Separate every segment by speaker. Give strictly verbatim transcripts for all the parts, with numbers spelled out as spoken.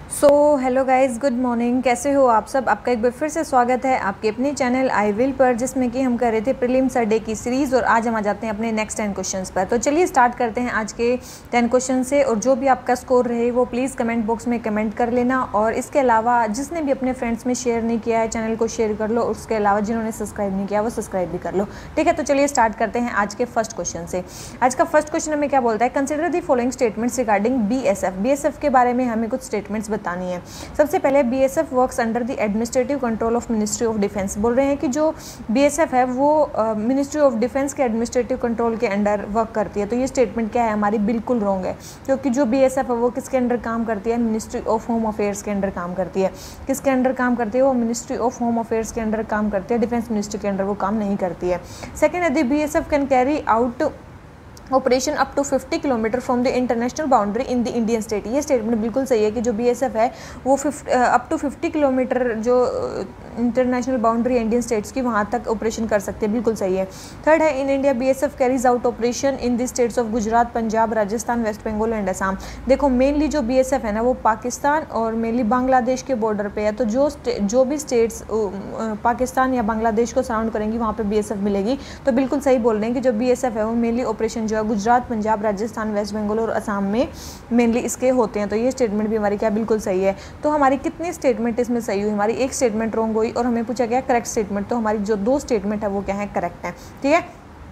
Speaker 1: सो hello guys, good morning. कैसे हो आप सब? आपका एक बार फिर से स्वागत है आपके अपने चैनल आई विल पर, जिसमें कि हम कर रहे थे प्रीलिम्स डे की सीरीज़। और आज हम आ जाते हैं अपने नेक्स्ट टेन क्वेश्चंस पर। तो चलिए स्टार्ट करते हैं आज के टेन क्वेश्चन से। और जो भी आपका स्कोर रहे वो प्लीज़ कमेंट बॉक्स में कमेंट कर लेना। और इसके अलावा जिसने भी अपने फ्रेंड्स में शेयर नहीं किया है चैनल को शेयर कर लो। उसके अलावा जिन्होंने सब्सक्राइब नहीं किया वो सब्सक्राइब भी कर लो, ठीक है। तो चलिए स्टार्ट करते हैं आज के फर्स्ट क्वेश्चन से। आज का फर्स्ट क्वेश्चन हमें क्या बोलता है? Consider the following statements regarding B S F. B S F के बारे में हमें कुछ स्टेटमेंट्स बतानी है। सबसे पहले BSF works under the administrative control of ministry of defence. बोल रहे हैं कि जो बीएसएफ है वो मिनिस्ट्री ऑफ डिफेंस के एडमिनिस्ट्रेटिव कंट्रोल के अंडर वर्क करती है। तो ये स्टेटमेंट क्या है हमारी? बिल्कुल रॉन्ग है, क्योंकि जो बीएसएफ है वो किसके अंडर काम करती है? मिनिस्ट्री ऑफ होम अफेयर्स के अंडर काम करती है। किसके अंडर काम करती है? वो मिनिस्ट्री ऑफ होम अफेयर्स के अंडर काम करती है। डिफेंस मिनिस्ट्री के अंडर वो काम नहीं करती है। सेकेंड है, the BSF can carry out operation up to fifty kilometre from the international boundary in the Indian state. ये स्टेटमेंट बिल्कुल सही है कि जो बीएसएफ है वो अप टू फिफ्टी किलोमीटर जो इंटरनेशनल बाउंड्री इंडियन स्टेट्स की वहाँ तक ऑपरेशन कर सकते हैं। बिल्कुल सही है। थर्ड है, in India BSF carries out operation in the states of Gujarat, Punjab, Rajasthan, West Bengal and Assam. देखो मेनली जो बीएसएफ है ना वो पाकिस्तान और मेनली बांग्लादेश के बॉर्डर पे है। तो जो जो भी स्टेट्स पाकिस्तान या बांग्लादेश को सराउंड करेंगी वहाँ पे बीएसएफ मिलेगी। तो बिल्कुल सही बोल रहे हैं कि जो बीएसएफ है वो मेनली ऑपरेशन जो गुजरात, पंजाब, राजस्थान, वेस्ट बंगाल और असम में मेनली इसके होते हैं। तो ये स्टेटमेंट भी हमारी क्या बिल्कुल सही है। तो हमारी कितनी स्टेटमेंट इसमें सही हुई? हमारी एक स्टेटमेंट रॉन्ग हुई और हमें पूछा गया करेक्ट स्टेटमेंट। तो हमारी जो दो स्टेटमेंट है वो क्या है? करेक्ट है, ठीक है।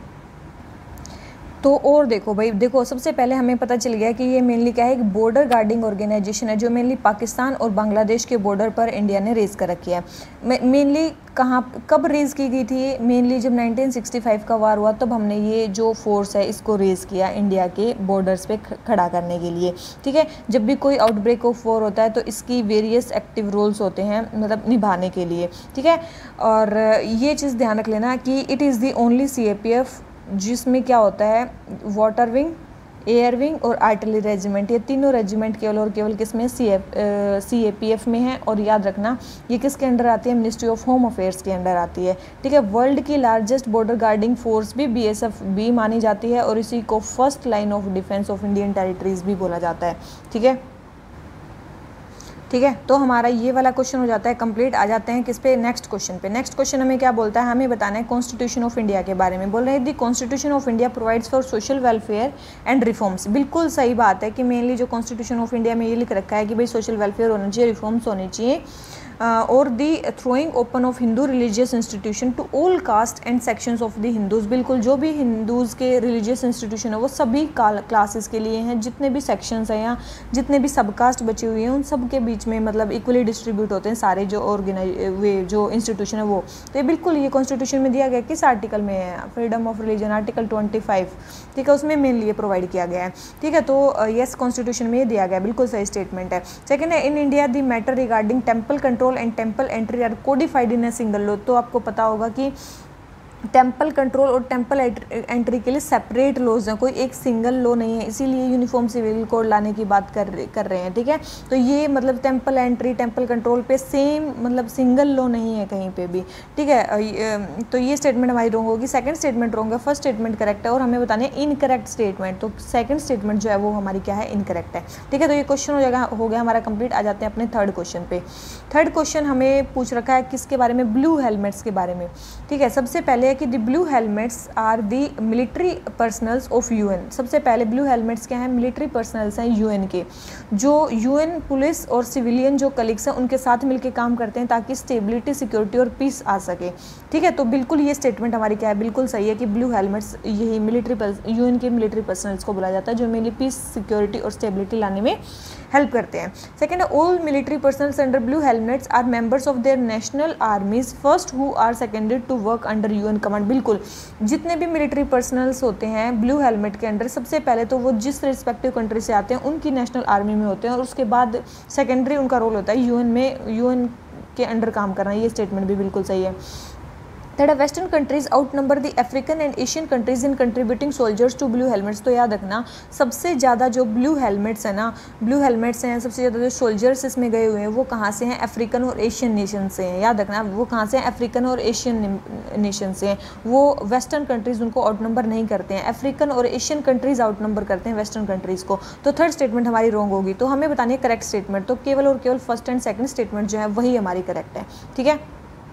Speaker 1: तो और देखो भाई, देखो सबसे पहले हमें पता चल गया कि ये मेनली क्या है? एक बॉर्डर गार्डिंग ऑर्गेनाइजेशन है जो मेनली पाकिस्तान और बांग्लादेश के बॉर्डर पर इंडिया ने रेज कर रखी है। मेनली कहाँ कब रेज की गई थी? मेनली जब नाइनटीन सिक्सटी फाइव का वार हुआ तब हमने ये जो फोर्स है इसको रेज किया इंडिया के बॉर्डर्स पे खड़ा करने के लिए, ठीक है। जब भी कोई आउटब्रेक ऑफ वॉर होता है तो इसकी वेरियस एक्टिव रोल्स होते हैं मतलब निभाने के लिए, ठीक है। और ये चीज़ ध्यान रख लेना कि it is the only C A P F जिसमें क्या होता है? वाटर विंग, एयर विंग और आर्टिलरी रेजिमेंट, ये तीनों रेजिमेंट केवल और केवल किस में? C F C A P F में है। और याद रखना ये किसके अंडर आती है? मिनिस्ट्री ऑफ होम अफेयर्स के अंडर आती है, ठीक है। वर्ल्ड की लार्जेस्ट बॉर्डर गार्डिंग फोर्स भी बीएसएफ भी मानी जाती है और इसी को first line of defence of Indian territories भी बोला जाता है, ठीक है, ठीक है। तो हमारा ये वाला क्वेश्चन हो जाता है कंप्लीट। आ जाते हैं किस पे? नेक्स्ट क्वेश्चन पे। नेक्स्ट क्वेश्चन हमें क्या बोलता है? हमें बताना है कॉन्स्टिट्यूशन ऑफ इंडिया के बारे में। बोल रहे हैं the constitution of India provides for social welfare and reforms. बिल्कुल सही बात है कि मेनली जो कॉन्स्टिट्यूशन ऑफ इंडिया में ये लिख रखा है कि भाई सोशल वेलफेयर होना चाहिए, रिफॉर्म्स होनी चाहिए और the throwing open of Hindu religious institution to all caste and sections of the Hindus. बिल्कुल जो भी हिंदूज़ के रिलीजियस इंस्टीट्यूशन है वो सभी क्लासेस के लिए हैं, जितने भी सेक्शंस हैं या जितने भी सब कास्ट बचे हुए हैं उन सब के बीच में मतलब इक्वली डिस्ट्रीब्यूट होते हैं सारे जो ऑर्गेनाइज वे जो इंस्टीट्यूशन है वो। तो ये बिल्कुल ये कॉन्स्टिट्यूशन में दिया गया किस आर्टिकल में है? Freedom of religion article twenty five, ठीक है, उसमें मेनली ये प्रोवाइड किया गया है, ठीक है। तो यस कॉन्स्टिट्यूशन में ये दिया गया, बिल्कुल सही स्टेटमेंट है। सेकेंड है, in India the matter regarding temple control and temple entry are codified in a single law. तो आपको पता होगा कि टेम्पल कंट्रोल और टेम्पल एंट्री के लिए सेपरेट लॉज हैं, कोई एक सिंगल लॉ नहीं है, इसीलिए यूनिफॉर्म सिविल कोड लाने की बात कर कर रहे हैं, ठीक है। तो ये मतलब टेम्पल एंट्री टेम्पल कंट्रोल पे सेम मतलब सिंगल लॉ नहीं है कहीं पे भी, ठीक है। तो ये स्टेटमेंट हमारी रॉन्ग होगी। सेकंड स्टेटमेंट रॉन्ग है, फर्स्ट स्टेटमेंट करेक्ट है। और हमें बताने इनकरेक्ट स्टेटमेंट। तो सेकंड स्टेटमेंट जो है वो हमारी क्या है? इनकरेक्ट है, ठीक है। तो ये क्वेश्चन हो जाएगा हो गया हमारा कंप्लीट। आ जाते हैं अपने थर्ड क्वेश्चन पे। थर्ड क्वेश्चन हमें पूछ रखा है किसके बारे में? ब्लू हेलमेट्स के बारे में, ठीक है। सबसे पहले है कि the blue helmets are the military personnels of UN. सबसे पहले ब्लू हेलमेट्स क्या हैं? मिलिट्री पर्सनल्स हैं यूएन के, जो यूएन पुलिस और सिविलियन जो कलीग्स हैं उनके साथ मिलकर काम करते हैं ताकि स्टेबिलिटी, सिक्योरिटी और पीस आ सके, ठीक है। तो बिल्कुल ये स्टेटमेंट हमारी क्या है? बिल्कुल सही है कि ब्लू हेलमेट्स यही मिलिट्री यूएन के मिलिट्री पर्सनल्स को बोला जाता है जो मेनली पीस, सिक्योरिटी और स्टेबिलिटी लाने में हेल्प करते हैं। सेकेंड है, all military personnels under blue helmets are members of their national armies first who are seconded to work under UN command. बिल्कुल जितने भी मिलिट्री पर्सनल्स होते हैं ब्लू हेलमेट के अंडर, सबसे पहले तो वो जिस रिस्पेक्टिव कंट्री से आते हैं उनकी नेशनल आर्मी में होते हैं और उसके बाद सेकेंडरी उनका रोल होता है यूएन में यूएन के अंडर काम करना। ये स्टेटमेंट भी बिल्कुल सही है। That western countries outnumber the African and Asian countries in contributing soldiers to blue helmets. तो याद रखना सबसे ज़्यादा जो ब्लू हेलमेट्स है ना, ब्लू हेलमेट्स हैं, सबसे ज़्यादा जो सोल्जर्स इसमें गए हुए हैं वो कहाँ से हैं, अफ्रीकन और एशियन नेशन से हैं। याद रखना वो कहाँ से हैं, अफ्रीकन और एशियन नेशन से हैं। वो वेस्टर्न कंट्रीज़ उनको आउट नंबर नहीं करते हैं, अफ्रीकन और एशियन कंट्रीज़ आउट नंबर करते हैं वेस्टर्न कंट्रीज़ को। तो थर्ड स्टेटमेंट हमारी रॉन्ग होगी, तो हमें बतानी है करेक्ट स्टेटमेंट। तो केवल और केवल फर्स्ट एंड सेकंड स्टेटमेंट जो है वही हमारी करेक्ट है। ठीक है,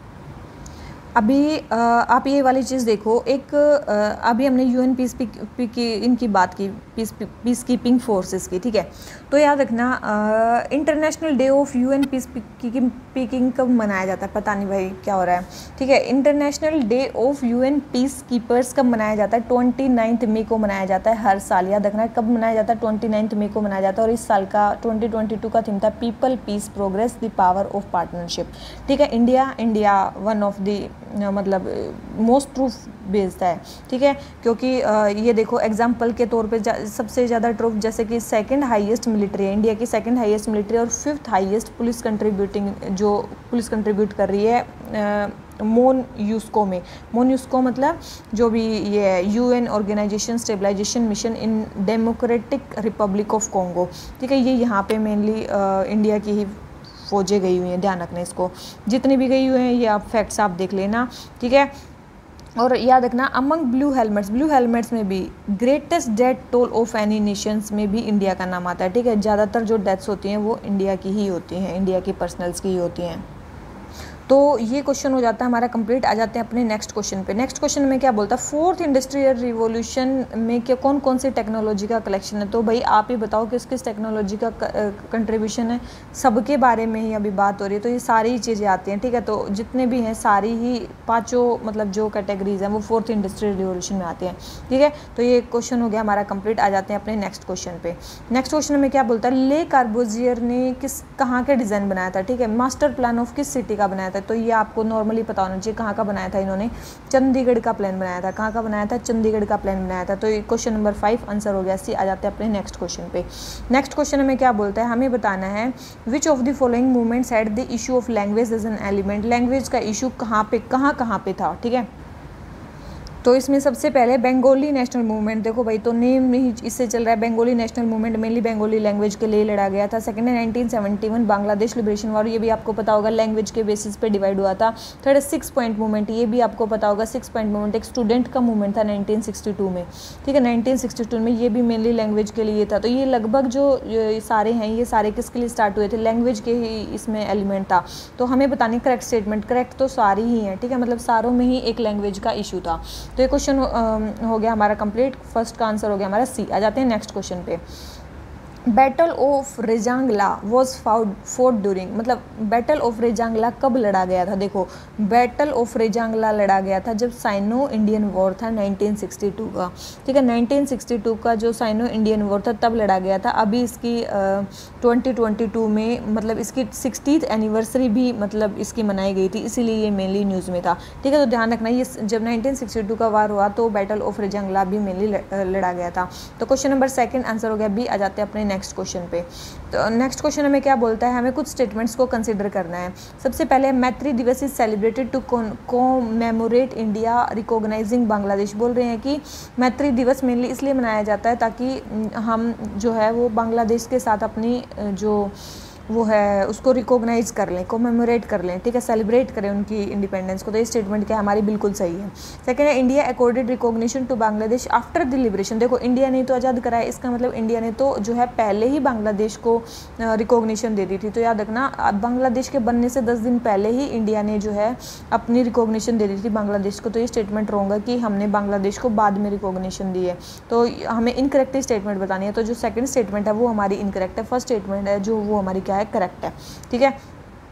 Speaker 1: अभी आ, आप ये वाली चीज़ देखो, एक आ, अभी हमने यूएन पीस पी की इनकी बात की, पीस पीस कीपिंग फोर्सेस की। ठीक है, तो याद रखना international day of UN peace keeping कब मनाया जाता है, पता नहीं भाई क्या हो रहा है। ठीक है, international day of UN peace keepers कब मनाया जाता है, ट्वेंटी नाइन्थ मई को मनाया जाता है हर साल। याद रखना कब मनाया जाता है, ट्वेंटी नाइन्थ मई को मनाया जाता है। और इस साल का ट्वेंटी ट्वेंटी टू का थीम था people peace progress the power of partnership. ठीक है, India India one of the मतलब मोस्ट ट्रूफ बेस्ड है। ठीक है, क्योंकि ये देखो एग्जाम्पल के तौर पे सबसे ज़्यादा ट्रूफ जैसे कि सेकंड हाईएस्ट मिलिट्री है, इंडिया की सेकंड हाईएस्ट मिलिट्री और फिफ्थ हाईएस्ट पुलिस कंट्रीब्यूटिंग जो पुलिस कंट्रीब्यूट कर रही है मोन यूस्को में। मोन यूस्को मतलब जो भी ये UN organisation stabilisation mission in democratic republic of Congo. ठीक है, ये यहाँ पे मेनली इंडिया की ही फौजें गई हुई हैं, ध्यान रखना इसको। जितनी भी गई हुई हैं ये आप फैक्ट्स आप देख लेना। ठीक है, और याद रखना among blue helmets, blue helmets में भी greatest death toll of any nations में भी इंडिया का नाम आता है। ठीक है, ज़्यादातर जो डेथ्स होती हैं वो इंडिया की ही होती हैं, इंडिया की पर्सनल्स की ही होती हैं। तो ये क्वेश्चन हो जाता है हमारा कंप्लीट। आ जाते हैं अपने नेक्स्ट क्वेश्चन पे। नेक्स्ट क्वेश्चन में क्या बोलता है, फोर्थ इंडस्ट्रियल रिवॉल्यूशन में क्या कौन कौन सी टेक्नोलॉजी का कलेक्शन है। तो भाई आप ही बताओ किस किस टेक्नोलॉजी का कंट्रीब्यूशन है, सबके बारे में ही अभी बात हो रही है। तो ये सारी चीज़ें आती हैं। ठीक है, तो जितने भी हैं सारी ही पाँचों मतलब जो कैटेगरीज हैं वो फोर्थ इंडस्ट्रियल रिवॉल्यूशन में आती हैं। ठीक है, तो ये क्वेश्चन हो गया हमारा कंप्लीट। आ जाते हैं अपने नेक्स्ट क्वेश्चन पे। नेक्स्ट क्वेश्चन में क्या बोलता है, ले कार्बोजियर ने किस कहाँ का डिज़ाइन बनाया था। ठीक है, मास्टर प्लान ऑफ किस सिटी का बनाया था। तो ये आपको नॉर्मली पता होना चाहिए कहाँ का बनाया था इन्होंने, चंडीगढ़ का प्लान बनाया था। कहाँ का बनाया था, चंडीगढ़ का प्लान बनाया था। तो ये क्वेश्चन नंबर फाइव आंसर हो गया सी। आ जाते हैं अपने नेक्स्ट क्वेश्चन पे। नेक्स्ट क्वेश्चन में क्या बोलता है, हमें बताना है which of the following movements had the issue of language as an element. Language का इशू कहाँ पे कहाँ कहाँ पे था। ठीक है, तो इसमें सबसे पहले बंगाली नेशनल मूवमेंट, देखो भाई तो नेम ही इससे चल रहा है। Bengali national movement mainly Bengali language के लिए लड़ा गया था। सेकंड है nineteen seventy one Bangladesh liberation war, ये भी आपको पता होगा लैंग्वेज के बेसिस पे डिवाइड हुआ था। थर्ड है सिक्स पॉइंट मूवमेंट, ये भी आपको पता होगा। सिक्स पॉइंट मूवमेंट एक स्टूडेंट का मूवमेंट था नाइनटीन सिक्सटी टू में। ठीक है, नाइनटीन सिक्सटी टू में ये भी मेनली लैंग्वेज के लिए था। तो ये लगभग जो ये सारे हैं ये सारे किसके लिए स्टार्ट हुए थे, लैंग्वेज के ही इसमें एलिमेंट था। तो हमें बतानी करेक्ट स्टेटमेंट, करेक्ट तो सारी ही हैं। ठीक है, मतलब सारों में ही एक लैंग्वेज का इशू था। तो ये क्वेश्चन हो गया हमारा कंप्लीट। फर्स्ट का आंसर हो गया हमारा सी। आ जाते हैं नेक्स्ट क्वेश्चन पे। Battle of Rezangla was fought fought during, मतलब बैटल ऑफ रेजांगला कब लड़ा गया था। देखो बैटल ऑफ रेजांगला लड़ा गया था जब साइनो इंडियन वॉर था नाइनटीन सिक्सटी टू का। ठीक है, नाइनटीन सिक्सटी टू का जो साइनो इंडियन वॉर था तब लड़ा गया था। अभी इसकी ट्वेंटी ट्वेंटी टू में मतलब इसकी सिक्सटीथ एनिवर्सरी भी मतलब इसकी मनाई गई थी, इसीलिए ये मेनली न्यूज़ में था। ठीक है, तो ध्यान रखना ये जब नाइनटीन सिक्सटी टू का वार हुआ तो बैटल ऑफ रेजांगला भी मेनली लड़ा गया था। तो क्वेश्चन नंबर सेकंड आंसर हो गया बी। आ जाते हैं अपने नेक्स्ट क्वेश्चन पे। तो नेक्स्ट क्वेश्चन हमें क्या बोलता है, हमें कुछ स्टेटमेंट्स को कंसीडर करना है। सबसे पहले Maitri Diwas is celebrated to commemorate India recognising Bangladesh. बोल रहे हैं कि मैत्री दिवस मेनली इसलिए मनाया जाता है ताकि हम जो है वो बांग्लादेश के साथ अपनी जो वो है उसको रिकॉग्नाइज कर लें, कोमेमोरेट कर लें। ठीक है, सेलिब्रेट करें उनकी इंडिपेंडेंस को। तो ये स्टेटमेंट क्या है हमारी बिल्कुल सही है। सेकंड है India accorded recognition to Bangladesh after the liberation. देखो इंडिया ने तो आज़ाद कराया, इसका मतलब इंडिया ने तो जो है पहले ही बांग्लादेश को रिकॉग्निशन दे दी थी। तो याद रखना बांग्लादेश के बनने से दस दिन पहले ही इंडिया ने जो है अपनी रिकॉग्निशन दे दी थी बांग्लादेश को। तो ये स्टेटमेंट रॉन्ग है कि हमने बांग्लादेश को बाद में रिकॉग्निशन दी है। तो हमें इनकरेक्ट स्टेटमेंट बतानी है। तो जो सेकंड स्टेटमेंट है वो हमारी इनकरेक्ट है। फर्स्ट स्टेटमेंट है जो वो हमारी है करेक्ट है। ठीक है,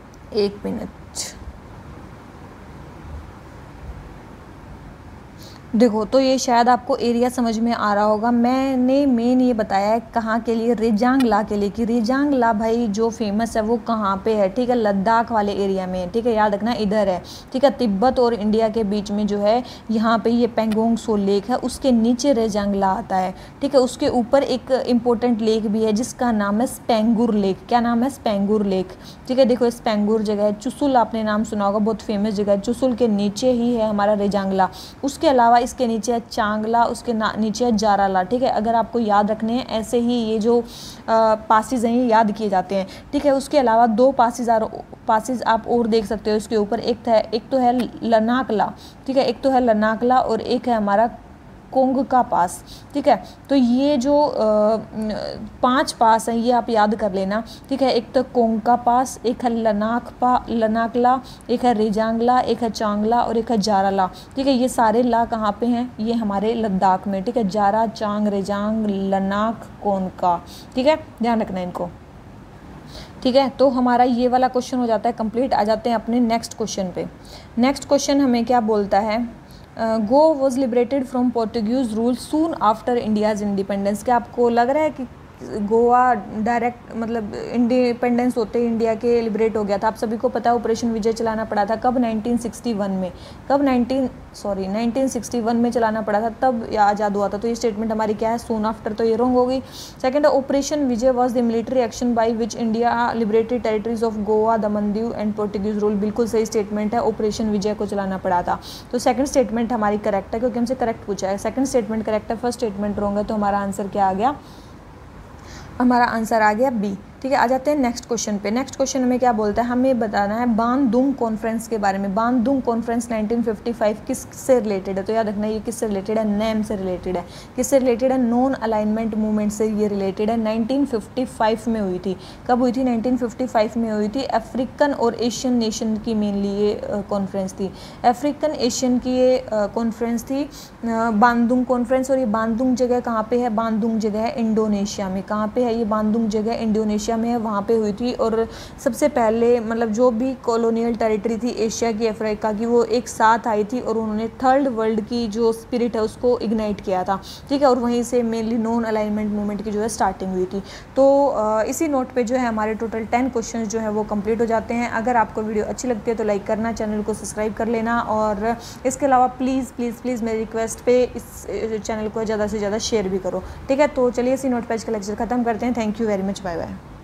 Speaker 1: एक मिनट। देखो, तो ये शायद आपको एरिया समझ में आ रहा होगा। मैंने मेन ये बताया है कहाँ के लिए, रेजांगला के लिए, कि रेजांगला भाई जो फेमस है वो कहाँ पे है, ठीक है, लद्दाख वाले एरिया में, ठीक है, याद रखना इधर है, ठीक है, तिब्बत और इंडिया के बीच में जो है यहाँ पे ये पेंगोंग सो लेक है, उसके नीचे रेजांगला आता है, ठीक है। उसके ऊपर एक इम्पोर्टेंट लेक भी है जिसका नाम है स्पेंगुर लेक। क्या नाम है? स्पेंगुर लेक, ठीक है। देखो स्पेंगुर जगह है, चुसुल आपने नाम सुना होगा, बहुत फेमस जगह है, चुसुल के नीचे ही है हमारा रेजांगला। उसके अलावा इसके नीचे है चांगला, उसके नीचे है जाराला, ठीक है। अगर आपको याद रखने हैं ऐसे ही ये जो पासिस हैं ये याद किए जाते हैं, ठीक है। उसके अलावा दो पासिस पासिस आप और देख सकते हो इसके ऊपर, एक था एक तो है लनाकला, ठीक है, एक तो है लनाकला और एक है हमारा कोंग का पास, ठीक है। तो ये जो आ, पांच पास हैं ये आप याद कर लेना, ठीक है। एक तो कोंग का पास, एक है लनाक पा लनाकला, एक है रेजांगला, एक है चांगला और एक है जाराला, ठीक है। ये सारे ला कहाँ पे हैं? ये हमारे लद्दाख में, ठीक है। जारा, चांग, रेजांग, लनाक, कोनका, ठीक है, ध्यान रखना इनको, ठीक है। तो हमारा ये वाला क्वेश्चन हो जाता है कंप्लीट। आ जाते हैं अपने नेक्स्ट क्वेश्चन पे। नेक्स्ट क्वेश्चन हमें क्या बोलता है? Goa was liberated from Portuguese rule soon after India's independence. क्या आपको लग रहा है कि गोवा डायरेक्ट मतलब इंडिपेंडेंस होते ही इंडिया के लिबरेट हो गया था? आप सभी को पता है ऑपरेशन विजय चलाना पड़ा था कब? नाइनटीन सिक्सटी वन में। कब? Nineteen sorry nineteen sixty one में चलाना पड़ा था, तब आज़ाद हुआ था। तो ये स्टेटमेंट हमारी क्या है? सून आफ्टर, तो ये रॉन्ग हो गई। सेकंड है operation Vijay was the military action by which India liberated territories of Goa, Daman Diu and Portuguese rule. बिल्कुल सही स्टेटमेंट है, ऑपरेशन विजय को चलाना पड़ा था। तो सेकंड स्टेटमेंट हमारी करेक्ट है क्योंकि हमसे करेक्ट पूछा है। सेकंड स्टेटमेंट करेक्ट है, फर्स्ट स्टेटमेंट रॉन्ग है। तो हमारा आंसर क्या आ गया? हमारा आंसर आ गया बी, ठीक है। आ जाते हैं नेक्स्ट क्वेश्चन पे। नेक्स्ट क्वेश्चन हमें क्या बोलता है? हमें बताना है बानदुंग कॉन्फ्रेंस के बारे में। Bandung conference nineteen fifty five किससे रिलेटेड है? तो याद रखना ये किससे रिलेटेड है? नेम से रिलेटेड है। किससे रिलेटेड है? नॉन अलाइनमेंट मूवमेंट से ये रिलेटेड है। नाइनटीन फिफ्टी फाइव में हुई थी। कब हुई थी? नाइनटीन फिफ्टी फाइव में हुई थी। अफ्रीकन और एशियन नेशन की मेनली ये कॉन्फ्रेंस थी। अफ्रीकन एशियन की ये कॉन्फ्रेंस थी बानदुंग कॉन्फ्रेंस। और ये बानदुंग जगह कहाँ पे है? बानदुंग जगह है इंडोनेशिया में। कहाँ पे है ये बानदुंग जगह? इंडोनेशिया में है, वहाँ पे हुई थी। और सबसे पहले मतलब जो भी कॉलोनियल टेरिटरी थी एशिया की, अफ्रीका की, वो एक साथ आई थी और उन्होंने थर्ड वर्ल्ड की जो स्पिरिट है उसको इग्नाइट किया था, ठीक है। और वहीं से मेनली नॉन अलाइनमेंट मूवमेंट की जो है स्टार्टिंग हुई थी। तो इसी नोट पे जो है हमारे टोटल टेन क्वेश्चन जो है वो कंप्लीट हो जाते हैं। अगर आपको वीडियो अच्छी लगती है तो लाइक करना, चैनल को सब्सक्राइब कर लेना, और इसके अलावा प्लीज़ प्लीज़ प्लीज़ मेरी रिक्वेस्ट पे इस चैनल को ज़्यादा से ज़्यादा शेयर भी करो, ठीक है। तो चलिए इसी नोट पे आज का लेक्चर खत्म करते हैं। Thank you very much, bye bye.